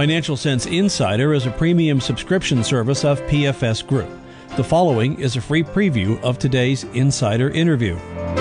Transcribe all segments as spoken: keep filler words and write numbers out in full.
Financial Sense Insider is a premium subscription service of P F S Group. The following is a free preview of today's insider interview.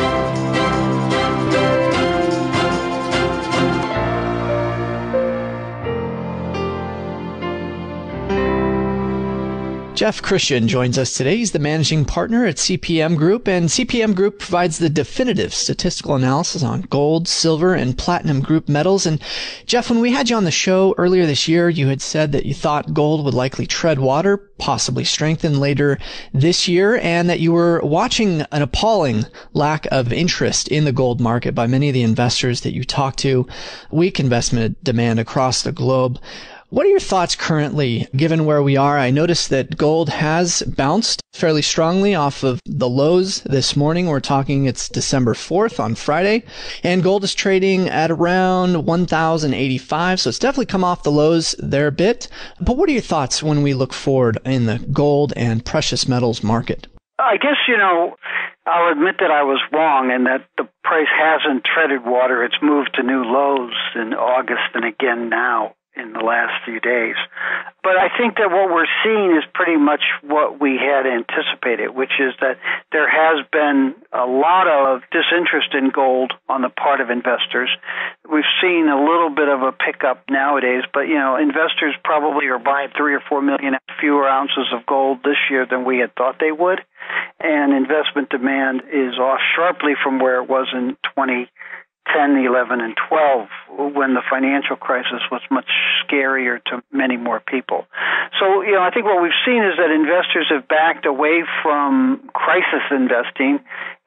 Jeff Christian joins us today. He's the managing partner at C P M Group, and C P M Group provides the definitive statistical analysis on gold, silver, and platinum group metals. And Jeff, when we had you on the show earlier this year, you had said that you thought gold would likely tread water, possibly strengthen later this year, and that you were watching an appalling lack of interest in the gold market by many of the investors that you talked to, weak investment demand across the globe. What are your thoughts currently, given where we are? I noticed that gold has bounced fairly strongly off of the lows this morning. We're talking it's December fourth on Friday, and gold is trading at around one thousand eighty-five, so it's definitely come off the lows there a bit. But what are your thoughts when we look forward in the gold and precious metals market? I guess, you know, I'll admit that I was wrong and that the price hasn't treaded water. It's moved to new lows in August and again now in the last few days. But I think that what we're seeing is pretty much what we had anticipated, which is that there has been a lot of disinterest in gold on the part of investors. We've seen a little bit of a pickup nowadays, but, you know, investors probably are buying three or four million fewer ounces of gold this year than we had thought they would. And investment demand is off sharply from where it was in twenty ten, eleven, and twelve, when the financial crisis was much scarier to many more people. So, you know, I think what we've seen is that investors have backed away from crisis investing,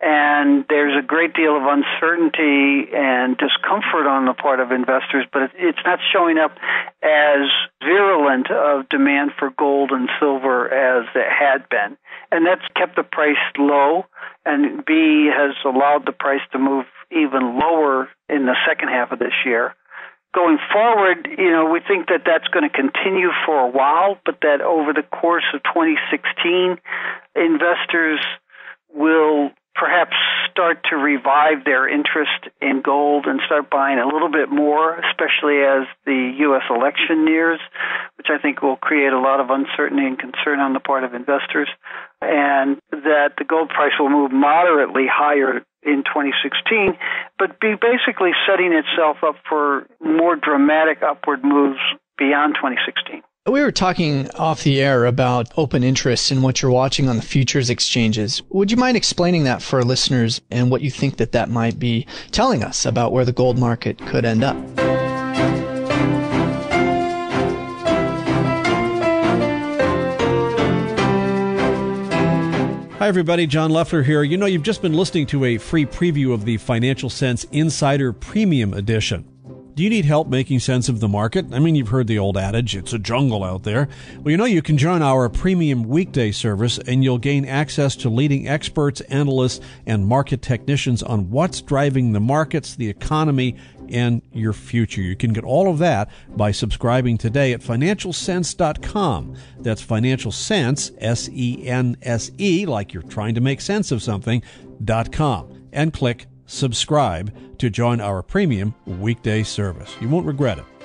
and there's a great deal of uncertainty and discomfort on the part of investors, but it's not showing up as virulent of demand for gold and silver as it had been. And that's kept the price low, and B, has allowed the price to move even lower in the second half of this year. Going forward, you know, we think that that's going to continue for a while, but that over the course of twenty sixteen, investors will perhaps start to revive their interest in gold and start buying a little bit more, especially as the U S election nears, which I think will create a lot of uncertainty and concern on the part of investors, and that the gold price will move moderately higher in twenty sixteen, but be basically setting itself up for more dramatic upward moves beyond twenty sixteen. We were talking off the air about open interest in what you're watching on the futures exchanges. Would you mind explaining that for our listeners and what you think that that might be telling us about where the gold market could end up? Hi, everybody. John Leffler here. You know, you've just been listening to a free preview of the Financial Sense Insider Premium Edition. Do you need help making sense of the market? I mean, you've heard the old adage, it's a jungle out there. Well, you know, you can join our premium weekday service and you'll gain access to leading experts, analysts, and market technicians on what's driving the markets, the economy, and your future. You can get all of that by subscribing today at financial sense dot com. That's Financial Sense, S E N S E, like you're trying to make sense of something, dot com, and click subscribe to join our premium weekday service. You won't regret it.